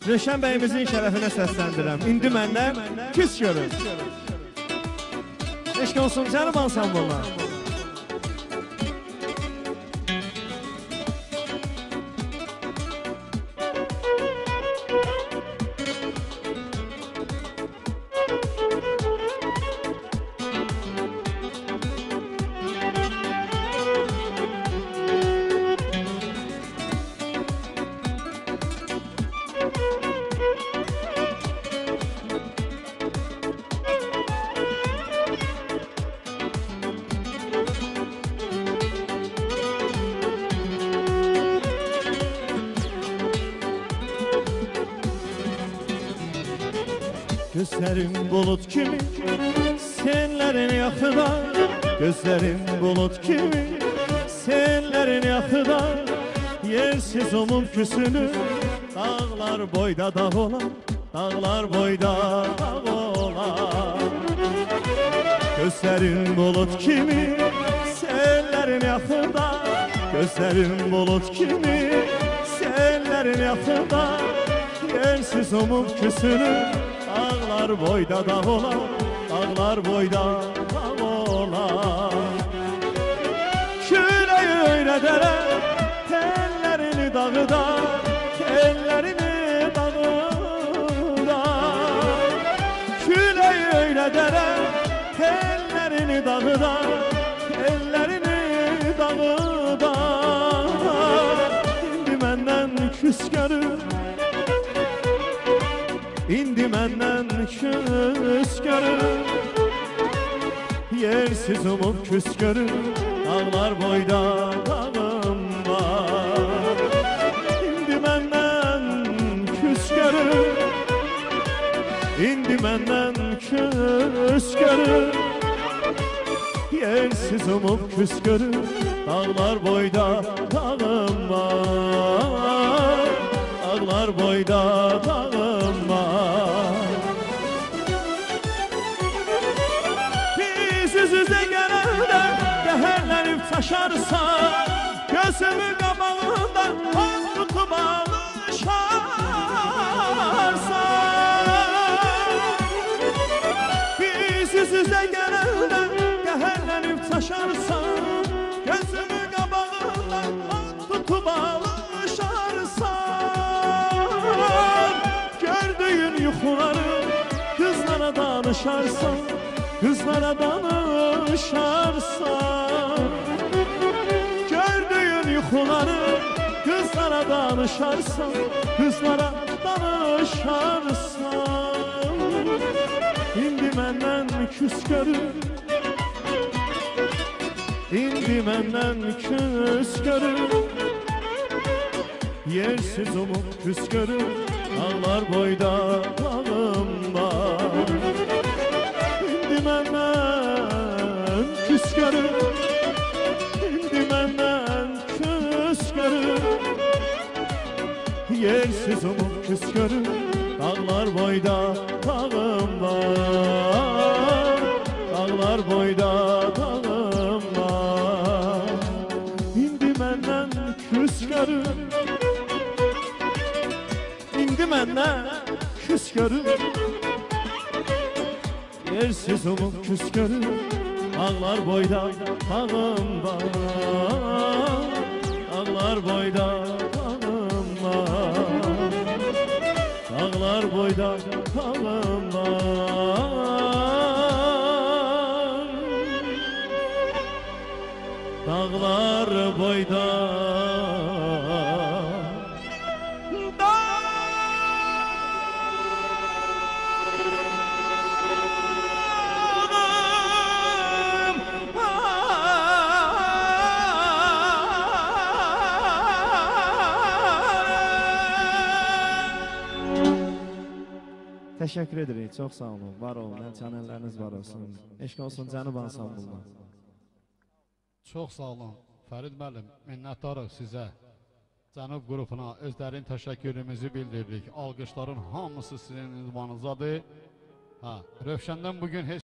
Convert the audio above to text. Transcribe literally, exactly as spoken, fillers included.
Röşən bəyimizin şərəfinə səsləndirəm. İndi məndən küs görün. Eşq olsun canım ansamblına. Gözlerim bulut kimi senlerin yakıda, gözlerim bulut kimi senlerin yakıda, yersiz umum küsünü dağlar boyda dağ olan, dağlar boyda dağ olan. Gözlerim bulut kimi senlerin yakıda, gözlerim bulut kimi senlerin yakıda, yersiz umum küsünü dağlar boyda dağ olan, dağlar boyda dağ olan. Küleyi öyrədərə tellerini dağıda, tellerini dağıda. Küleyi öyrədərə tellerini dağıda, tellerini dağıda. İndi məndən küs görür, İndi məndən küs görür, yersiz umum küs görür, dağlar boyda dağım var. İndi məndən küs görür, İndi məndən küs görür, yersiz umum küs görür, dağlar boyda dağım var. Dağlar boyda dağım var. Biz üz-üzə gələndə qəhərlənib çaşarsan, gözümü qabağında az tutub alışarsan. Biz üz-üzə gələndə qəhərlənib çaşarsan, gözümü qabağında az tutub alışarsan. Gördüğün yuxuları kızlara danışarsan, kızlara danışarsan. Gördüğün yuxuları kızlara danışarsan, kızlara danışarsan. İndi məndən küs görür, İndi məndən küs görür, yersiz umut küs görür, dağlar boyda dağım var. İndi məndən küs görür, İndi məndən küs görür, yersiz umut küs görür, dağlar boyda dağım var. Dağlar boyda dağım var. İndi məndən küs görür, İndi məndən küs görür, yersiz umum küs görür, dağlar boyda dağım var. Dağlar boyda dağım var. Dağlar boyda dağım var. Dağlar boyda Teşekkür ederim. Çok sağ olun. Var olun. Çanelleriniz var olsun. Eşq olsun canım ansamblına. Çox sağ olun. Fərid müəllim, minnətdarıq sizə. Cənub qrupuna özlərin təşəkkürümüzü bildiririk. Alqışların hamısı sizin ünvanınızdadır. Ha, Rövşəndən bugün heç